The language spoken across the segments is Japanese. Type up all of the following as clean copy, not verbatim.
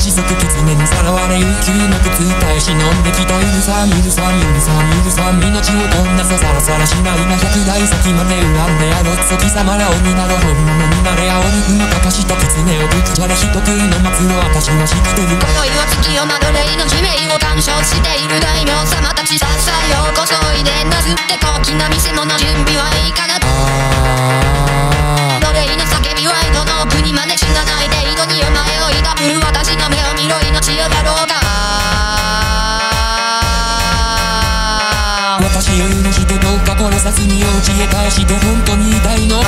一族狐にさらわれ悠久の苦痛耐え忍んできた。許さん許さん許さん許さん、命をこんなささらさらしないが100代先まで恨んでやろう。そ貴様ら鬼など本物になれや。鬼雲かかした狐をぶつじゃれ人食いの末路私は知ってる。 今宵は月夜窓霊の悲鳴を鑑賞している大名様たち、さっさようこそおいでなすって高貴な見せ物準備はいかが。奴隷の叫びは井戸の奥にまで死なないで井戸にお前を抱く私の目を見ろ命をやろうか。私を許してどうか殺さずにお家へ返して本当に痛いの。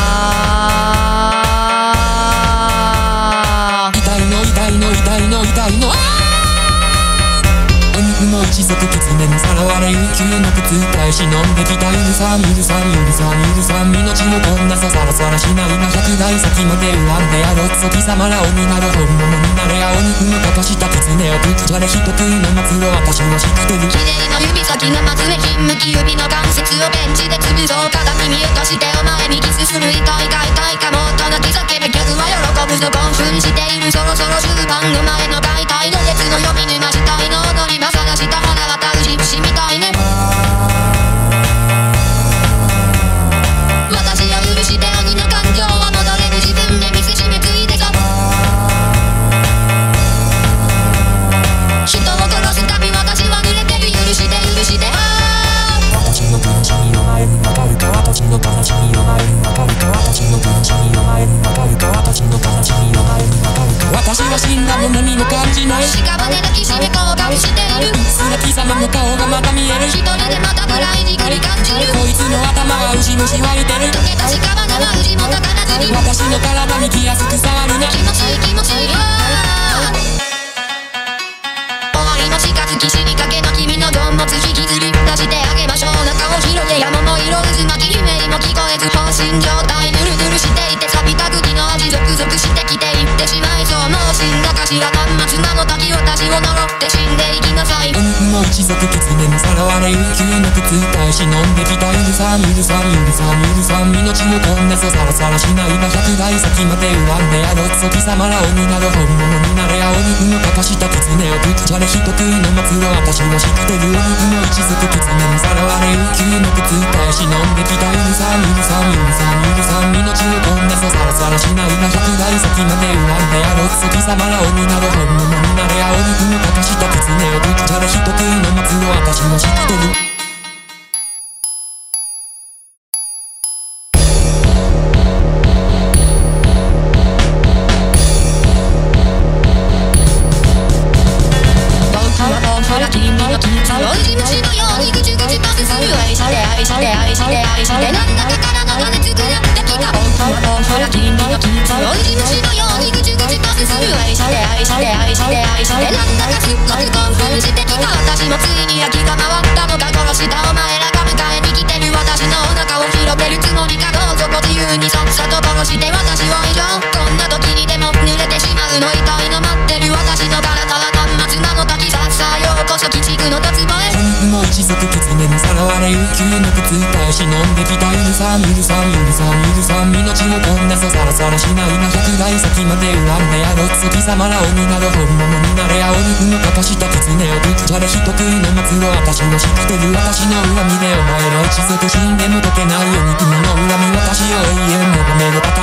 痛いの痛いの痛いの痛いの。鬼雲一族狐にさらわれ悠久の苦痛耐え忍んできた。許さん許さん許さん許さん、命をこんなささらさらしないが100代先まで恨んでやろう。そ貴様ら鬼など本物になれや。鬼雲かかした狐をぶつじゃれ人食いの末路私は知ってる。綺麗の指先がまずめひんむき指の関節をペンチで潰そう。鏡見落としてお前にキスする痛いか痛いかもっと泣き叫べ客は喜ぶぞ興奮している。そろそろ終盤お前の大体の列の読み沼したいの踊り場探した花形牛節みたいね。私を許して鬼の感情は戻れる自分で見せしめついでぞ。人を殺すたび私は濡れてる。許して許して。私の悲しみお前にわかるか。私の悲しみお前にわかるか。私の悲しみお前にわかるか。私の悲しみお前にわかるか。私は死んだも何も感じない。屍抱きしめ顔がしている。うっすら貴様の顔がまた見える。一人でまた暗い光感じる。こいつの頭は牛虫湧いてる。溶けた屍は牛も宝釣り。私の体に気安く触るな。気持ちいい気持ちいい。終わりの近づき死にかけの君の鈍物引きずり出してあげましょう。中を広げ山も色渦巻き悲鳴も聞こえず放心状態ぬるぬるしていて錆びた釘の味続々してきていってしまいそう。もう死んだかしら端末なの滝私を呪って死んでいきなさい。鬼雲一族狐にさらわれ悠久の苦痛耐え忍んできた。許さん許さん許さん許さん、命をこんなささらさらしないが100代先まで恨んでやろう。そ貴様ら鬼など本物になれや。鬼雲かかした狐をぶつじゃれ人食いの末路私は知ってる。鬼雲一族狐にさらわれ悠久の苦痛耐え忍んできた。許さん許さん許さん許さん、命をこんなささらさらしないが100代先まで恨んでやろう。そ貴様ら鬼など本物になれや。鬼雲かかした狐をぶつじゃれ人食いの末路私は知ってる。鬼虫のようにぐちゅぐちゅパスする。愛して愛して愛して愛してなんだか体が熱くなってきた。鬼虫のようにぐちゅぐちゅパスする。愛して愛して愛して愛してなんだかすっごく興奮してきた。私もついに焼きが回ったのか。殺したお前らが迎えに来てる。私のお腹を広げるつもりか。どうぞご自由にさっさと殺して私を以上。こんな時にでも濡れてしまうの痛いの待ってる。私の体は端末なの滝。さっさようこそ鬼畜のドツボへ。鬼雲一族狐にさらわれ悠久の苦痛耐え忍んできた。許さん許さん許さん許さん、命をこんなささらさらしないが100代先まで恨んでやろう。そ貴様ら鬼など本物になれや。鬼雲かかした狐をぶつじゃれ人食いの末路私は知ってる。私の恨みでお前ら一族死んでも解けない鬼雲の恨み。私を永遠求めろ。